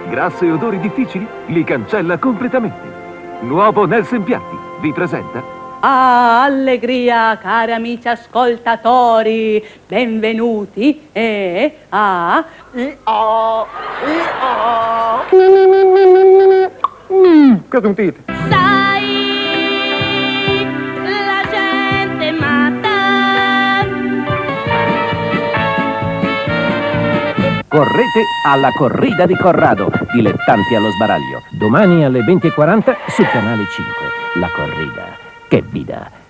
Grasse e odori difficili li cancella completamente. Nuovo Nelson Piatti vi presenta... Ah, allegria, cari amici ascoltatori, benvenuti a... Che sentite? Sai, la gente matta. Correte alla corrida di Corrado, dilettanti allo sbaraglio. Domani alle 20:40 sul canale 5. La corrida che vi dà